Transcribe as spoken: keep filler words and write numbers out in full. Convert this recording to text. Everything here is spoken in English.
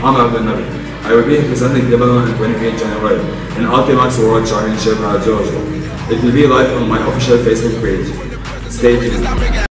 Amr Abdel Nabi. I will be representing Lebanon on twenty-eighth January in Ultimax World Championship at Georgia. It will be live on my official Facebook page. Stay tuned.